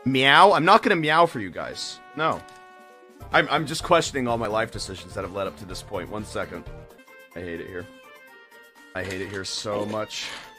Meow? I'm not gonna meow for you guys. No. I'm just questioning all my life decisions that have led up to this point. 1 second. I hate it here. I hate it here so much.